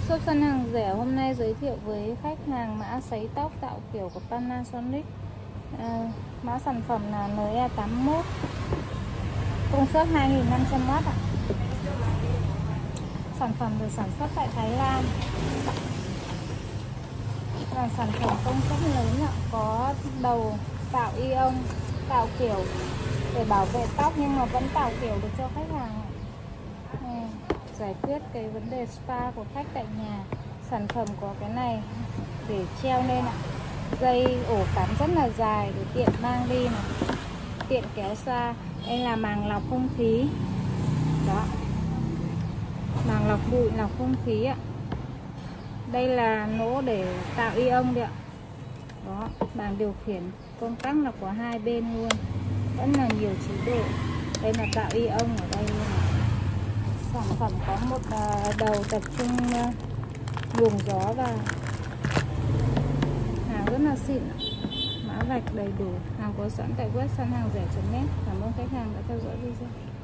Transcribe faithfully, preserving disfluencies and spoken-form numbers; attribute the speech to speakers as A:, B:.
A: Shop săn hàng rẻ hôm nay giới thiệu với khách hàng mã sấy tóc tạo kiểu của Panasonic. à, Mã sản phẩm là N E tám mốt, công suất hai nghìn năm trăm oát ạ. Sản phẩm được sản xuất tại Thái Lan, là sản phẩm công suất lớn ạ. Có đầu tạo ion, tạo kiểu để bảo vệ tóc nhưng mà vẫn tạo kiểu được cho khách hàng ạ. À, giải quyết cái vấn đề spa của khách tại nhà. Sản phẩm có cái này để treo lên ạ. Dây ổ cắm rất là dài để tiện mang đi này, tiện kéo xa. Đây là màng lọc không khí đó, màng lọc bụi, lọc không khí ạ. Đây là nỗ để tạo ion đấy ạ. Đó, bảng điều khiển công tắc là có hai bên luôn, vẫn là nhiều chế độ. Đây là tạo ion ở đây luôn. Sản phẩm có một đầu tập trung luồng gió vào. Hàng rất là xịn, mã vạch đầy đủ. Hàng có sẵn tại web săn hàng rẻ chấm net. Cảm ơn khách hàng đã theo dõi video.